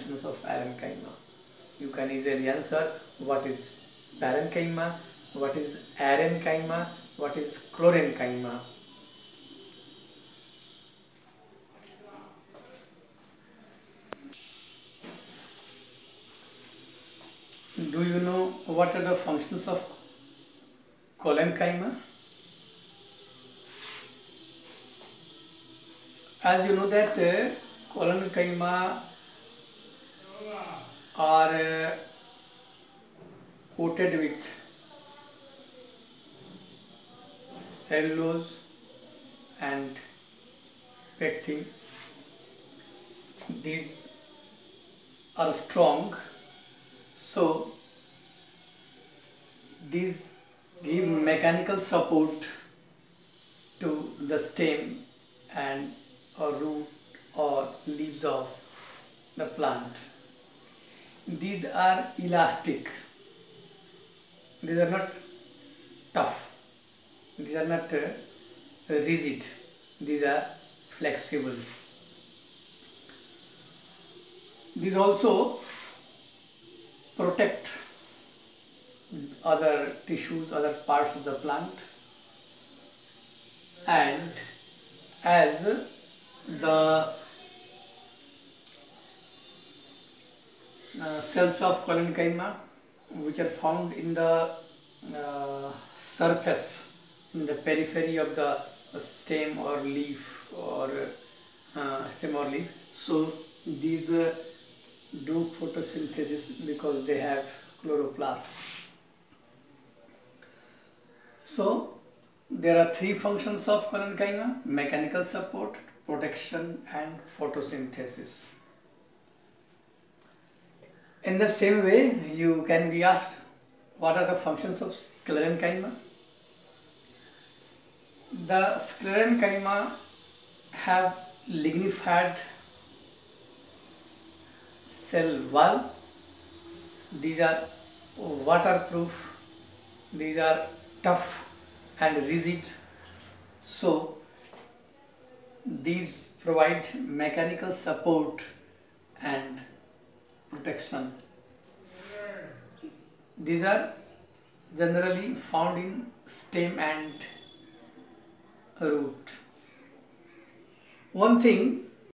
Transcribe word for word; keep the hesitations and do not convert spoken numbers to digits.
functions of parenchyma. You can easily answer what is parenchyma, what is arrenchyma, what is chlorenchyma. Do you know what are the functions of collenchyma? As you know that uh, collenchyma are uh, coated with cellulose and pectin. These are strong, so these give mechanical support to the stem and or root or leaves of the plant. These are elastic. These are not tough. These are not uh, rigid. These are flexible. These also protect other tissues, other parts of the plant, and as the uh, cells of collenchyma which are found in the uh, surface, in the periphery of the stem or leaf or uh, stem or leaf, so these uh, do photosynthesis because they have chloroplasts. So there are three functions of collenchyma: mechanical support, protection and photosynthesis. In the same way, you can be asked, what are the functions of sclerenchyma? The sclerenchyma have lignified cell wall. These are waterproof, these are tough and rigid, so these provide mechanical support and protection. These are generally found in stem and root. One thing